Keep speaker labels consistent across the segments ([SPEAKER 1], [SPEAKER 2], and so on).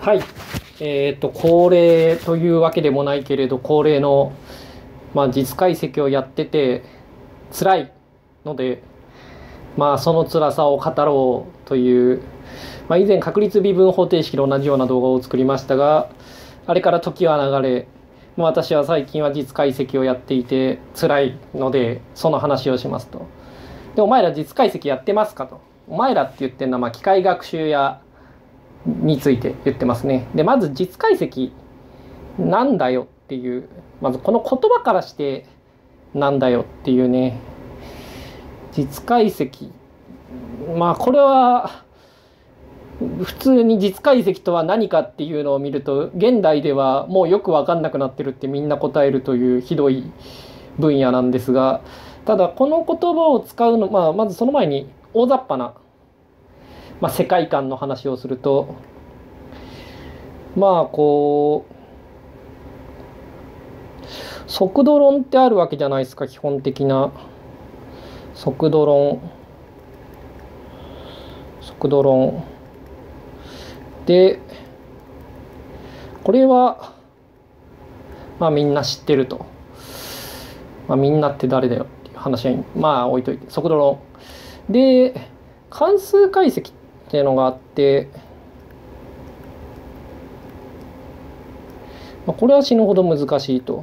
[SPEAKER 1] はい。恒例というわけでもないけれど、恒例の、実解析をやってて辛いので、その辛さを語ろうという、以前確率微分方程式と同じような動画を作りましたが、あれから時は流れ、私は最近は実解析をやっていて辛いので、その話をしますと。で、お前ら実解析やってますかと。お前らって言ってるのは、機械学習やについて言ってますね。で、まず実解析なんだよっていう、まずこの言葉からしてなんだよっていうね。実解析、これは普通に実解析とは何かっていうのを見ると、現代ではもうよく分かんなくなってるってみんな答えるというひどい分野なんですが、ただこの言葉を使うの、まずその前に大雑把な、世界観の話をすると、速度論ってあるわけじゃないですか。基本的な速度論で、これはみんな知ってると。みんなって誰だよっていう話は置いといて、速度論で関数解析っていうのがあって、これは死ぬほど難しいと。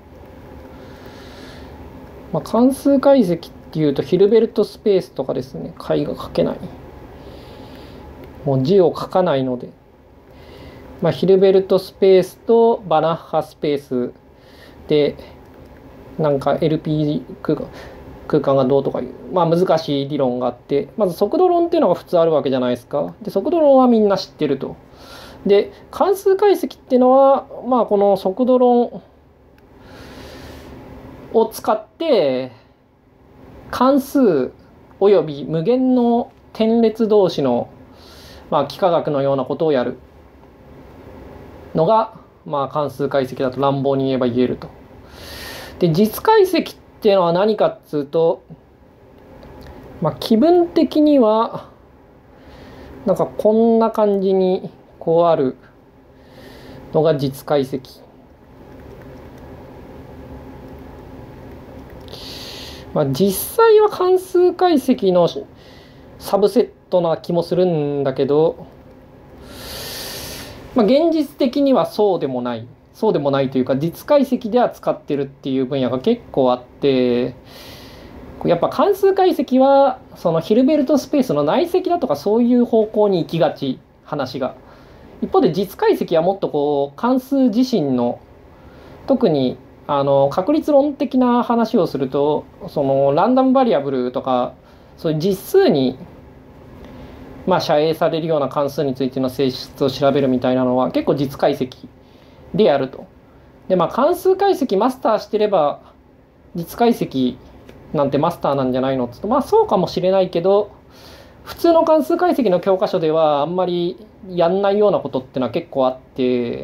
[SPEAKER 1] 関数解析っていうとヒルベルトスペースとかですね。解が書けない、もう字を書かないので、ヒルベルトスペースとバナッハスペースでLP 空間がどうとかいう、難しい理論があって、まず速度論っていうのが普通あるわけじゃないですか。で、速度論はみんな知ってると。で、関数解析っていうのは、この速度論を使って関数および無限の点列同士の、幾何学のようなことをやるのが、関数解析だと乱暴に言えると。で、実解析っていうのは何かっつうと、気分的にはこんな感じにこうあるのが実解析。実際は関数解析のサブセットな気もするんだけど、現実的にはそうでもないというか、実解析では使ってるっていう分野が結構あって、やっぱ関数解析はそのヒルベルトスペースの内積だとかそういう方向に行きがち、話が。一方で実解析はもっと関数自身の、特に確率論的な話をすると、そのランダムバリアブルとかそういう実数に射影されるような関数についての性質を調べるみたいなのは結構実解析でやると。で、関数解析マスターしてれば実解析なんてマスターなんじゃないのって言うと、そうかもしれないけど、普通の関数解析の教科書ではあんまりやんないようなことってのは結構あって、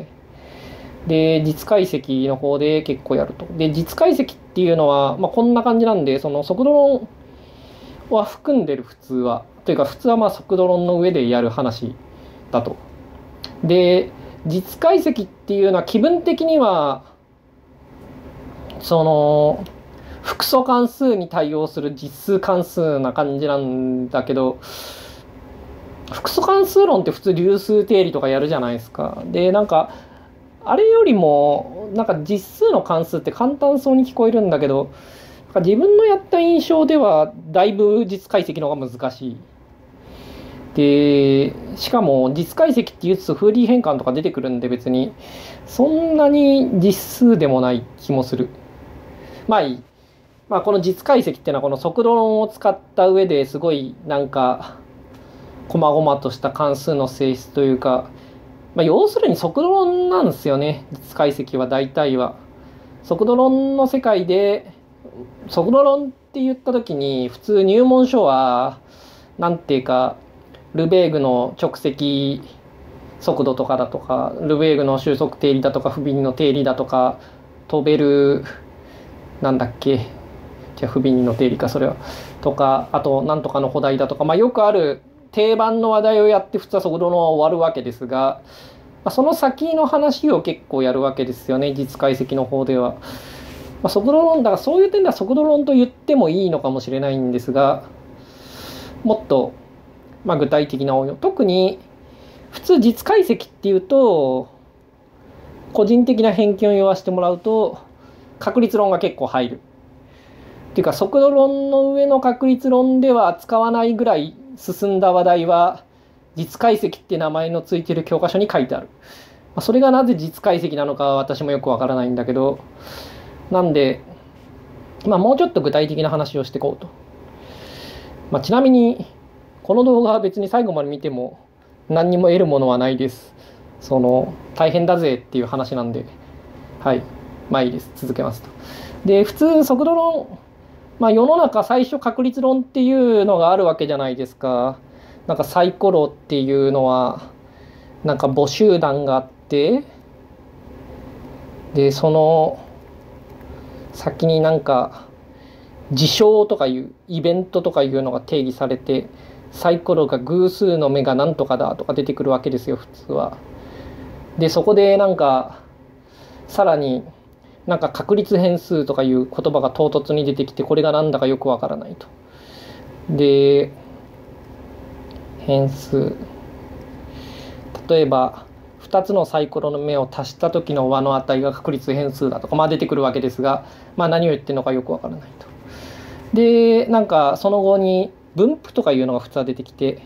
[SPEAKER 1] で、実解析の方で結構やると。で、実解析っていうのは、こんな感じなんで、その速度論は含んでる、普通は。というか、普通は速度論の上でやる話だと。で、実解析っていうのは気分的には、その、複素関数に対応する実数関数な感じなんだけど、複素関数論って普通流数定理とかやるじゃないですか。で、あれよりも実数の関数って簡単そうに聞こえるんだけど、自分のやった印象ではだいぶ実解析の方が難しい。で、しかも実解析って言うとフーリー変換とか出てくるんで、別にそんなに実数でもない気もする。いい。この実解析っていうのはこの速度論を使った上ですごい細々とした関数の性質というか、要するに速度論なんですよね。実解析は大体は。速度論の世界で、速度論って言った時に普通入門書はルベーグの直積速度とかだとか、ルベーグの収束定理だとか、フビニの定理だとか、飛べるフビニの定理か、それはとか、あとなんとかの補題だとか、よくある定番の話題をやって普通は速度論は終わるわけですが、 その先の話を結構やるわけですよね、実解析の方では。速度論だからそういう点では速度論と言ってもいいのかもしれないんですが、もっと、具体的な応用、特に普通実解析っていうと個人的な偏見を言わせてもらうと確率論が結構入るっていうか、速度論の上の確率論では扱わないぐらい進んだ話題は実解析って名前のついてる教科書に書いてある。それがなぜ実解析なのかは私もよくわからないんだけど、なんでもうちょっと具体的な話をしていこうと。ちなみにこの動画は別に最後まで見ても何にも得るものはないです。大変だぜっていう話なんで、はい、いいです。続けますと。で、普通速度論、世の中最初確率論っていうのがあるわけじゃないですか。サイコロっていうのは母集団があって、でその先に事象とかいうイベントとかいうのが定義されて、サイコロが偶数の目が何とかだとか出てくるわけですよ、普通は。でそこでさらに確率変数とかいう言葉が唐突に出てきて、これが何だかよくわからないと。で変数、例えば2つのサイコロの目を足した時の和の値が確率変数だとか出てくるわけですが、何を言ってるのかよくわからないと。でその後に分布とかいうのが普通は出てきて、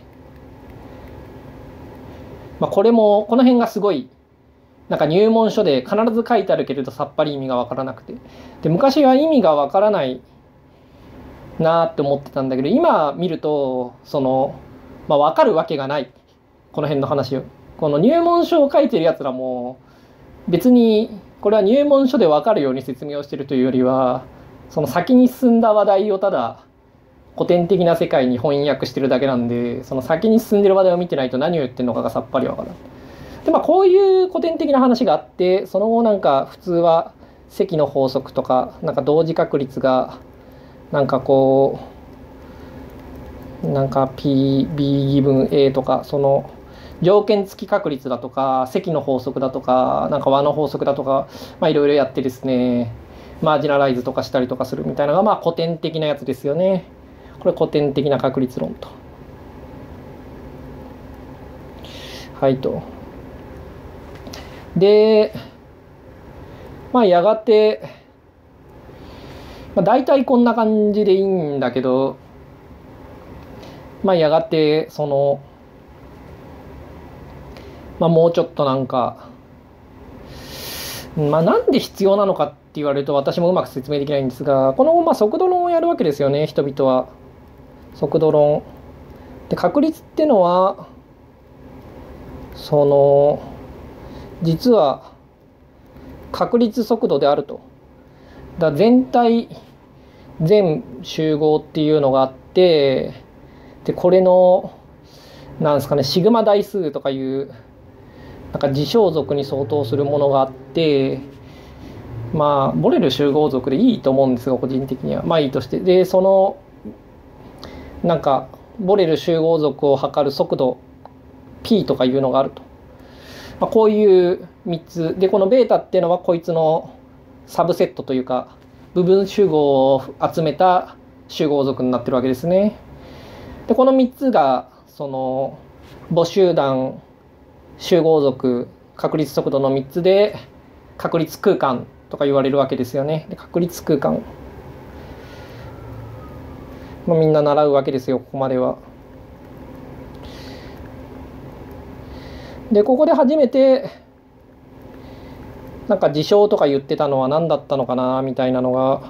[SPEAKER 1] これもこの辺がすごい入門書で必ず書いてあるけれどさっぱり意味が分からなくて、で昔は意味が分からないなって思ってたんだけど、今見ると分かるわけがない。この辺の話をこの入門書を書いてるやつらも別にこれは入門書で分かるように説明をしてるというよりは、その先に進んだ話題をただ古典的な世界に翻訳してるだけなんで、その先に進んでる話題を見てないと何を言ってるのかがさっぱりわからない。でこういう古典的な話があって、その後普通は積の法則とか同時確率がP、B 分 A とか、その条件付き確率だとか積の法則だとか和の法則だとかいろいろやってですね、マージナライズとかしたりとかするみたいなのが古典的なやつですよね。これ古典的な確率論と。はいと。でやがて大体こんな感じでいいんだけど、やがてもうちょっとなんで必要なのかって言われると私もうまく説明できないんですが、この後速度論をやるわけですよね、人々は。速度論で確率ってのは実は確率速度であると。全集合っていうのがあって、でこれのシグマ代数とかいう事象属に相当するものがあって、ボレル集合属でいいと思うんですが個人的にはいいとして、でそのボレル集合属を測る速度 P とかいうのがあると。こういう3つで、このベータっていうのはこいつのサブセットというか部分集合を集めた集合属になってるわけですね。でこの3つが母集団集合属確率速度の3つで確率空間とか言われるわけですよね。で確率空間みんな習うわけですよ、ここまでは。でここで初めて事象とか言ってたのは何だったのかなみたいなのが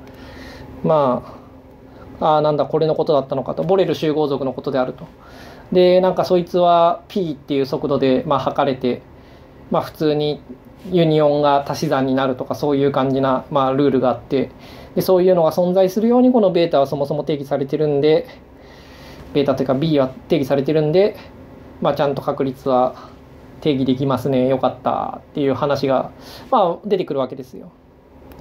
[SPEAKER 1] なんだこれのことだったのかと。ボレル集合属のことであると。でそいつは P っていう速度で測れて、普通にユニオンが足し算になるとかそういう感じなルールがあって、でそういうのが存在するようにこのベータはそもそも定義されてるんで、ベータというか B は定義されてるんで、ちゃんと確率は定義できますね、よかったっていう話が出てくるわけですよ。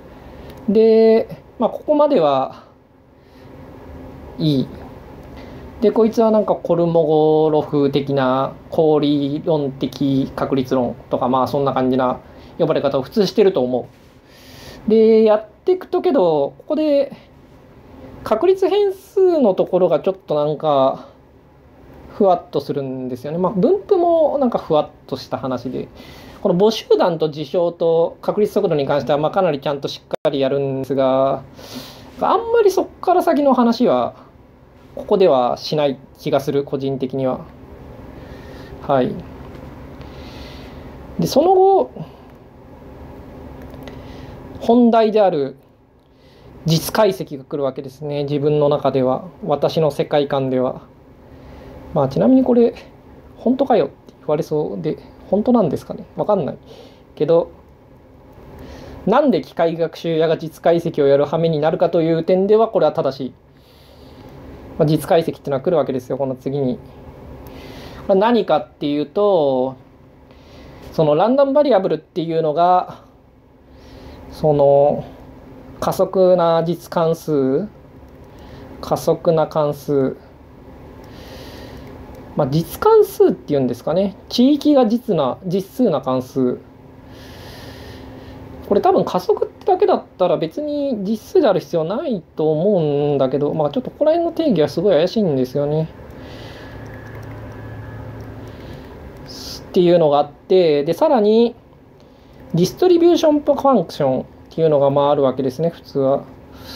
[SPEAKER 1] でここまではいい。 で、こいつはなんかコルモゴロフ的な氷論的確率論とか、まあそんな感じな呼ばれ方を普通してると思う。で、やっていくとけど、ここで確率変数のところがちょっとなんかふわっとするんですよね。まあ分布もなんかふわっとした話で、この母集団と事象と確率速度に関してはまあかなりちゃんとしっかりやるんですが、あんまりそこから先の話はここではしない気がする、個人的には。はい。で、その後、本題である実解析が来るわけですね。自分の中では、私の世界観では。まあ、ちなみにこれ、本当かよって言われそうで、本当なんですかね。わかんない。けど、なんで機械学習屋が実解析をやる羽目になるかという点では、これは正しい。まあ、実解析っていうのは来るわけですよ、この次に。これ何かっていうと、そのランダムバリアブルっていうのが、その加速な実関数、加速な関数、まあ、実関数っていうんですかね。地域が実数な関数。これ多分加速ってだけだったら別に実数である必要ないと思うんだけど、まあちょっとここら辺の定義はすごい怪しいんですよね。っていうのがあって、で、さらにディストリビューションファンクションっていうのがまああるわけですね、普通は。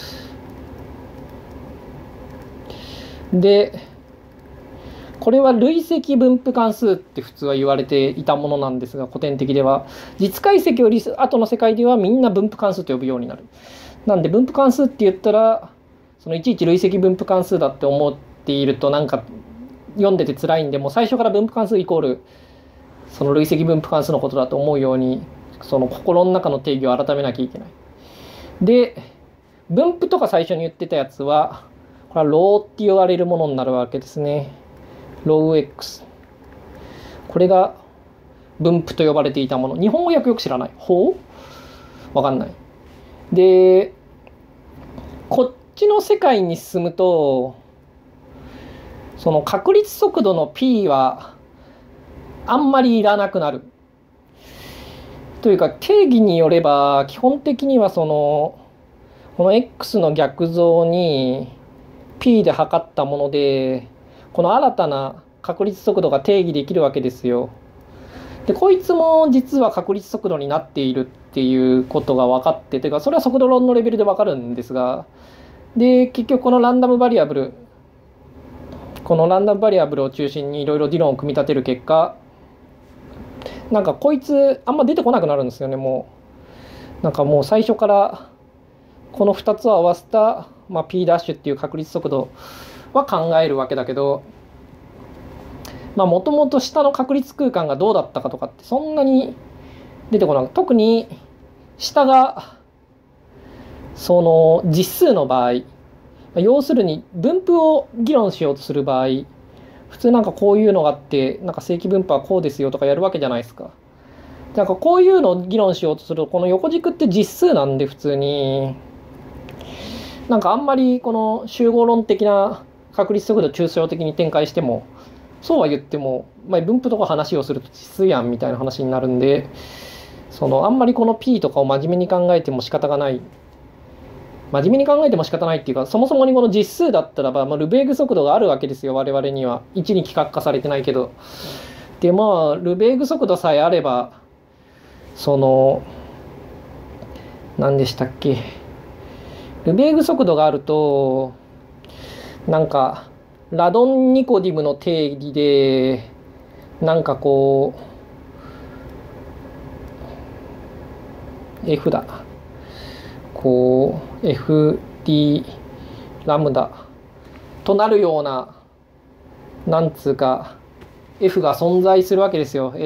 [SPEAKER 1] で、これは累積分布関数って普通は言われていたものなんですが、古典的では実解析より後の世界ではみんな分布関数と呼ぶようになる。なんで分布関数って言ったら、そのいちいち累積分布関数だって思っているとなんか読んでて辛いんで、もう最初から分布関数イコールその累積分布関数のことだと思うように、その心の中の定義を改めなきゃいけない。で、分布とか最初に言ってたやつは、これはローって言われるものになるわけですね。ロー X。これが分布と呼ばれていたもの。日本語訳よく知らない。ほう？わかんない。で、こっちの世界に進むと、その確率速度の P はあんまりいらなくなる。というか、定義によれば、基本的にはこの X の逆像に P で測ったもので、この新たな確率速度が定義できるわけですよ。で、こいつも実は確率速度になっているっていうことが分かって、というか、それは速度論のレベルで分かるんですが、で、結局このランダムバリアブルを中心にいろいろ理論を組み立てる結果、なんかこいつあんま出てこなくなるんですよね、もう。なんかもう最初からこの2つを合わせた、まあ、P' っていう確率速度は考えるわけだけど、まあもともと下の確率空間がどうだったかとかってそんなに出てこない。特に下がその実数の場合、要するに分布を議論しようとする場合、普通なんかこういうのがあって、なんか正規分布はこうですよとかやるわけじゃないですか。なんかこういうのを議論しようとすると、この横軸って実数なんで普通に、なんかあんまりこの集合論的な確率速度抽象的に展開しても、そうは言っても、まあ、分布とか話をすると実数やんみたいな話になるんで、あんまりこの P とかを真面目に考えても仕方がない。真面目に考えても仕方ないっていうか、そもそもにこの実数だったらば、まあ、ルベーグ速度があるわけですよ、我々には。1に規格化されてないけど。で、まあ、ルベーグ速度さえあれば、何でしたっけ。ルベーグ速度があると、なんか、ラドンニコディムの定義で、なんかこう、F だ。こう、FD ラムダとなるような、なんつうか、F が存在するわけですよ。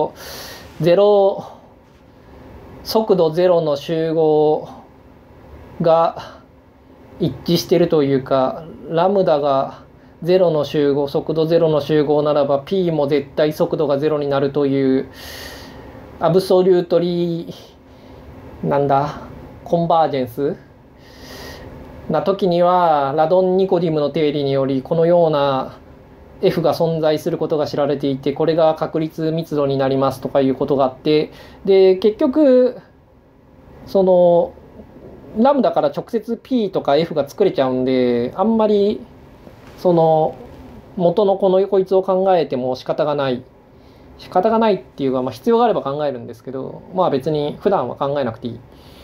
[SPEAKER 1] 速度0の集合が一致しているというか、ラムダが0の集合、速度0の集合ならば P も絶対速度が0になるというアブソリュートリーコンバージェンスな時にはラドン・ニコディムの定理によりこのような F が存在することが知られていて、これが確率密度になりますとかいうことがあって、で結局そのラムダから直接 P とか F が作れちゃうんで、あんまりその元のこいつを考えても仕方がないっていうか、まあ必要があれば考えるんですけど、まあ別に普段は考えなくていい。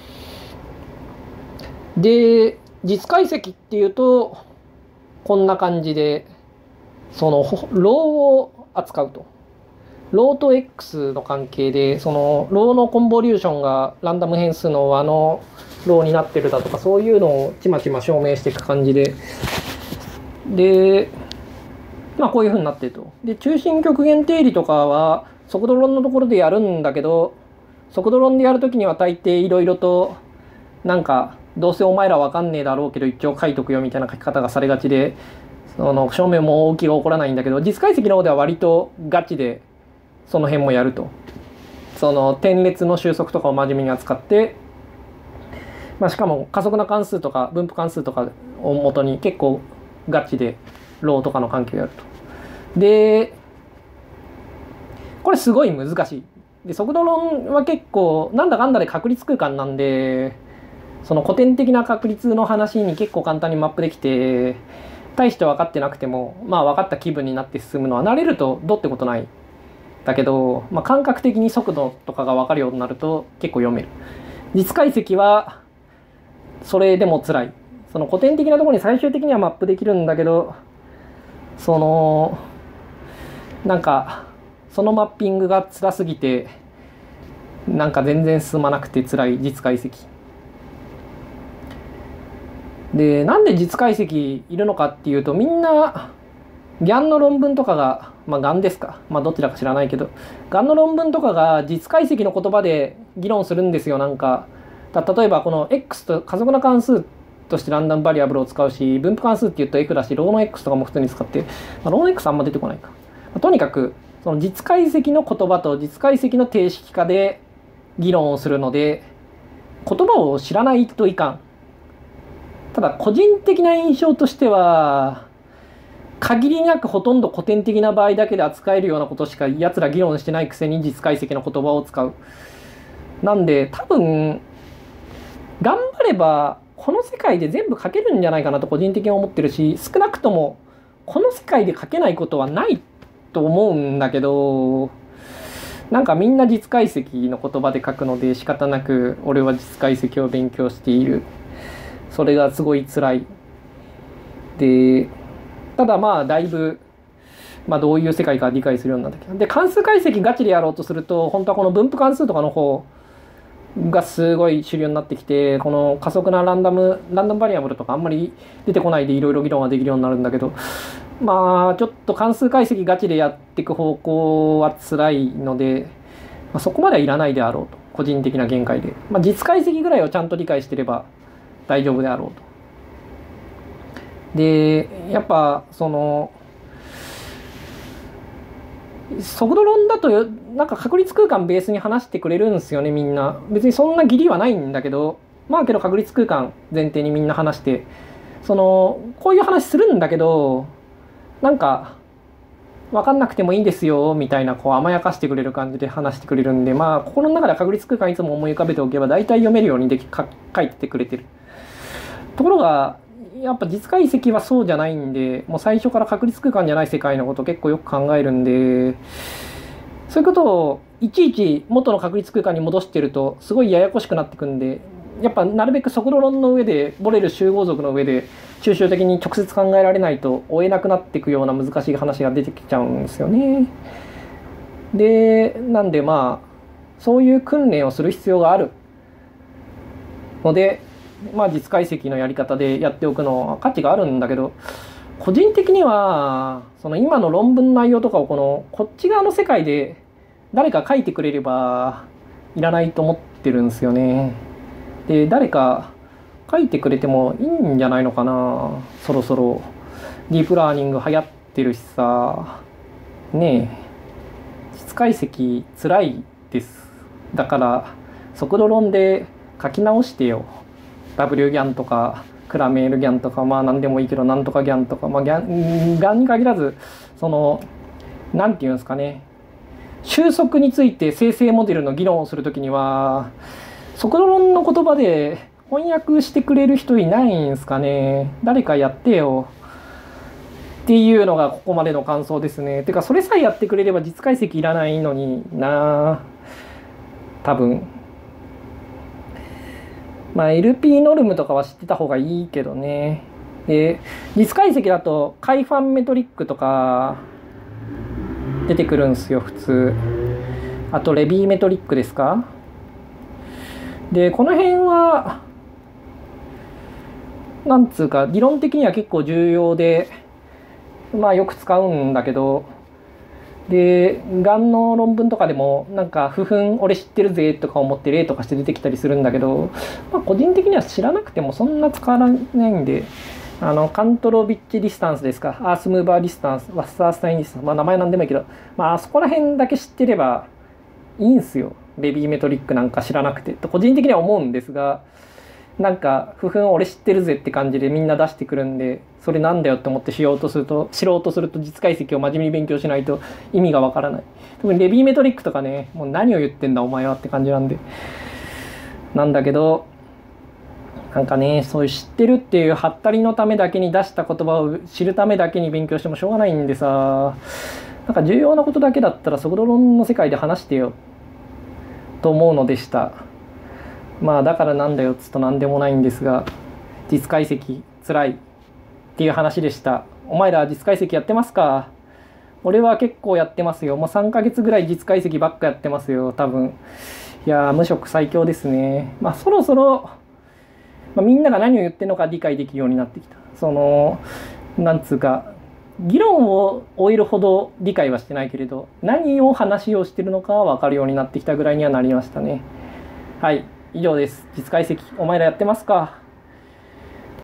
[SPEAKER 1] で実解析っていうとこんな感じで、そのローを扱うと、ローと X の関係で、そのローのコンボリューションがランダム変数の和のローになってるだとか、そういうのをちまちま証明していく感じで、まあこういう風になってると。で中心極限定理とかは速度論のところでやるんだけど、速度論でやるときには大抵いろいろとなんかどうせお前らわかんねえだろうけど一応書いとくよみたいな書き方がされがちで、その証明も大きが起こらないんだけど、実解析の方では割とガチでその辺もやると。その点列の収束とかを真面目に扱って、まあ、しかも加速な関数とか分布関数とかを元に結構ガチでローとかの関係をやると。でこれすごい難しい。で速度論は結構なんだかんだで確率空間なんで、その古典的な確率の話に結構簡単にマップできて、大して分かってなくてもまあ分かった気分になって進むのは慣れるとどうってことない。だけど、まあ、感覚的に速度とかが分かるようになると結構読める。実解析はそれでも辛い。その古典的なところに最終的にはマップできるんだけど、そのなんかそのマッピングが辛すぎてなんか全然進まなくて辛い実解析で、なんで実解析いるのかっていうと、みんなギャンの論文とかが、まあガンですか、まあどちらか知らないけど、ガンの論文とかが実解析の言葉で議論するんですよ。なんか例えばこの X と加速な関数としてランダムバリアブルを使うし、分布関数って言うと F だし、ローの X とかも普通に使って、まあ、ローの X あんま出てこないか。とにかくその実解析の言葉と実解析の定式化で議論をするので、言葉を知らないといかん。ただ個人的な印象としては、限りなくほとんど古典的な場合だけで扱えるようなことしか奴ら議論してないくせに実解析の言葉を使う。なんで多分頑張ればこの世界で全部書けるんじゃないかなと個人的に思ってるし、少なくともこの世界で書けないことはないと思うんだけど、なんかみんな実解析の言葉で書くので仕方なく俺は実解析を勉強している。それがすごい辛い。でただまあだいぶ、まあ、どういう世界か理解するようになってきた。で関数解析ガチでやろうとすると、本当はこの分布関数とかの方がすごい主流になってきて、この加速なランダムバリアブルとかあんまり出てこないでいろいろ議論ができるようになるんだけど、まあちょっと関数解析ガチでやっていく方向は辛いので、まあ、そこまではいらないであろうと、個人的な見解で、まあ、実解析ぐらいをちゃんと理解してれば大丈夫であろうと。でやっぱその速度論だとなんか確率空間ベースに話してくれるんですよね。みんな別にそんな義理はないんだけど、まあけど確率空間前提にみんな話して、そのこういう話するんだけど、なんか分かんなくてもいいですよみたいなこう甘やかしてくれる感じで話してくれるんで、まあ心の中では確率空間いつも思い浮かべておけば大体読めるように書いててくれてる。ところがやっぱ実解析はそうじゃないんで、もう最初から確率空間じゃない世界のことを結構よく考えるんで、そういうことをいちいち元の確率空間に戻してるとすごいややこしくなってくんで、やっぱなるべく速度論の上でボレル集合則の上で抽象的に直接考えられないと追えなくなっていくような難しい話が出てきちゃうんですよね。でなんでまあそういう訓練をする必要があるので、まあ実解析のやり方でやっておくのは価値があるんだけど、個人的にはその今の論文の内容とかをこっち側の世界で誰か書いてくれればいらないと思ってるんですよね。で誰か書いてくれてもいいんじゃないのかな。そろそろディープラーニング流行ってるしさねえ、実解析つらいです。だから速度論で書き直してよ。WGAN とかクラメールギャンとか、まあ何でもいいけど、なんとかギャンとか、まあギャンに限らず、その、なんていうんですかね、収束について生成モデルの議論をするときには、速度論の言葉で翻訳してくれる人いないんですかね。誰かやってよ。っていうのがここまでの感想ですね。てか、それさえやってくれれば実解析いらないのにな、多分。まあ、LP ノルムとかは知ってた方がいいけどね。で、実解析だと、カイファンメトリックとか、出てくるんですよ、普通。あと、レビーメトリックですか。で、この辺は、なんつうか、理論的には結構重要で、まあよく使うんだけど、で、がんの論文とかでも、なんか、不粉俺知ってるぜとか思って例とかして出てきたりするんだけど、まあ個人的には知らなくてもそんな使わないんで、カントロビッチディスタンスですか、アースムーバーディスタンス、ワッサースタインディスタンス、まあ名前なんでもいいけど、まあそこら辺だけ知ってればいいんすよ。ベビーメトリックなんか知らなくて。と個人的には思うんですが、なんか、不粉俺知ってるぜって感じでみんな出してくるんで、それなんだよって思って知ろうとすると実解析を真面目に勉強しないと意味がわからない。特にレビーメトリックとかね、もう何を言ってんだお前はって感じなんで。なんだけど、なんかね、そういう知ってるっていうハったりのためだけに出した言葉を知るためだけに勉強してもしょうがないんでさ、なんか重要なことだけだったら速度論の世界で話してよ、と思うのでした。まあだからなんだよっつとなんでもないんですが、実解析つらいっていう話でした。お前ら実解析やってますか？俺は結構やってますよ。もう3ヶ月ぐらい実解析ばっかやってますよ、多分。いやー、無職最強ですね。まあそろそろ、みんなが何を言ってるのか理解できるようになってきた。なんつうか、議論を終えるほど理解はしてないけれど、何を話をしてるのかは分かるようになってきたぐらいにはなりましたね。はい。以上です。実解析、お前らやってますか？